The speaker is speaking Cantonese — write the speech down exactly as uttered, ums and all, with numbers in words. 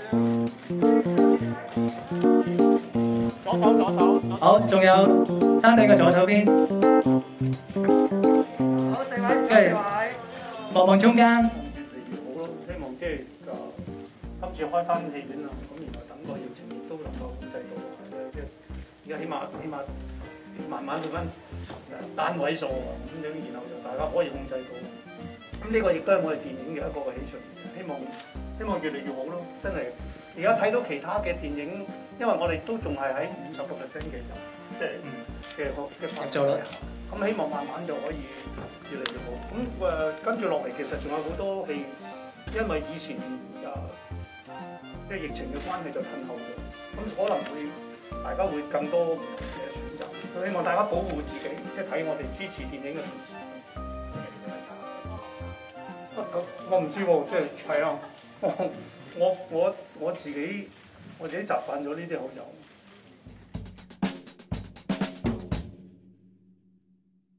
左手左手。 好，仲有山頂嘅左手邊， 好，四位， 跟住望望中間。 越嚟越好咯，希望即係誒今次開翻戲院啦，咁然後等個疫情亦都能夠控制到，即係而家起碼起碼慢慢去翻誒單位數咁樣，然後就大家可以控制到。咁呢個亦都係我哋電影嘅一個嘅喜訊，希望希望越嚟越好咯，真係。而家睇到其他嘅電影，因為我哋都仲係喺五十個 percent 嘅人，即係嘅嘅範圍下，咁希望慢慢就可以越嚟越好。咁誒、呃、跟住落嚟，其實仲有好多戲，因為以前誒即係疫情嘅關係就褪後咗，咁可能會大家會更多唔同嘅選擇。希望大家保護自己，即係睇我哋支持電影嘅同時。我我唔知喎，即係係啊，我我我我自己我自己習慣咗呢啲口罩。